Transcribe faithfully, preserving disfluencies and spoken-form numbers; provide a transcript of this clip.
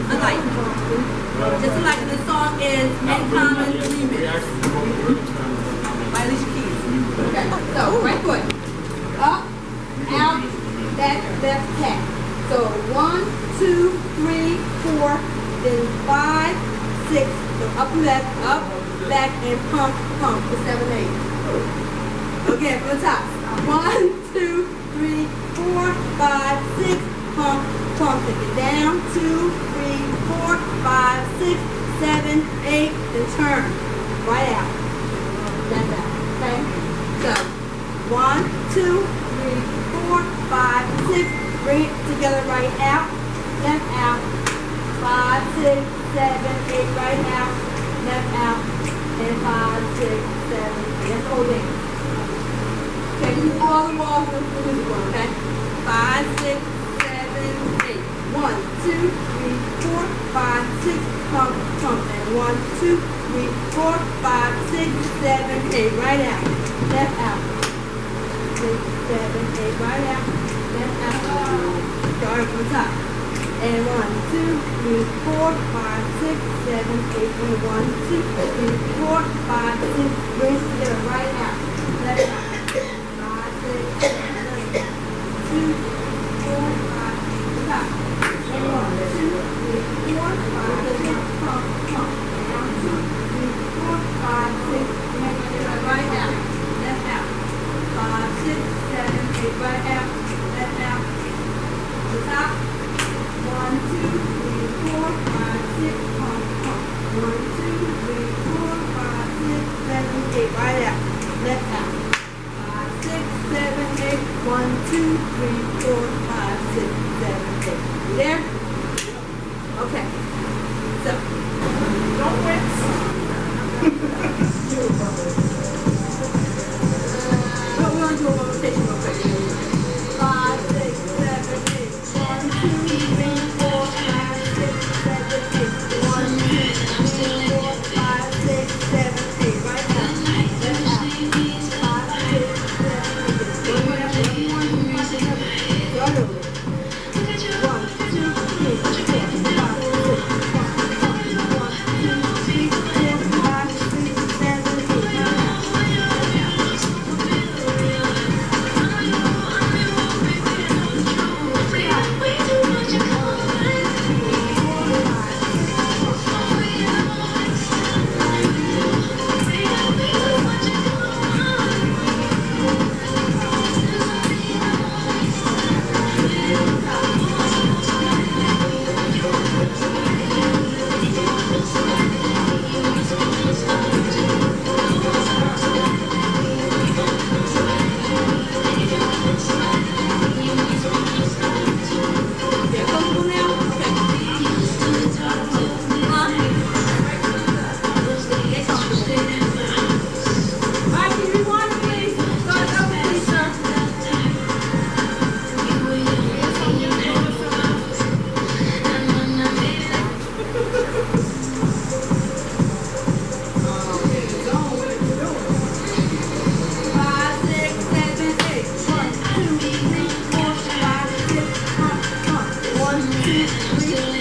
alike. Just alike, and the song is In Common Remix by Alicia Keys. Okay, so right foot. Up, out, back, left, tap. So one, two, three, four, then five, six. So up and left, up, back, and pump, pump for seven, eight. Again, from the top. One, two, three, four, five, six, pump, pump. Take it down. Two, three, four, five, six, seven, eight, then turn. Right out. That's out. Okay? So, one, two, three, four, five, six. Bring it together right out. Left out. Five, six, seven, eight, right out. Left out. And five, six, seven, eight. That's the whole thing. Okay, you do all the walls with the music one, okay? Five, six, seven, eight. One, two, three, four, five, six, pump, pump. And one, two, three, four, five, six, seven, eight. Right out. Left out. Six, seven, eight. Right out. Left out. Start from the top. And one, two, three, four, five, six, seven, eight. And one, two, three, four, five, six. Bring it together. Right out. Left out. Two, four, five, stop. And one, two, three, four, five, six, pump, pump. One, two, three, four, five, six, right out, left out. Five, six, seven, eight, right out, left out. The top. One, two, three, four, five, six, pump, pump. One, two, three, four, five, six, seven, eight, right out, left out. Seven, eight, one, two, three, four, five, six, seven, eight. You there? Okay. So, don't wait. But we're going to do a rotation real quick. Five, six, seven, eight. One, two, three, four, five, six, seven, eight. One, two, three, four, five, six, seven, eight. Right now. Left out. Five, six, seven, eight. One, two, three,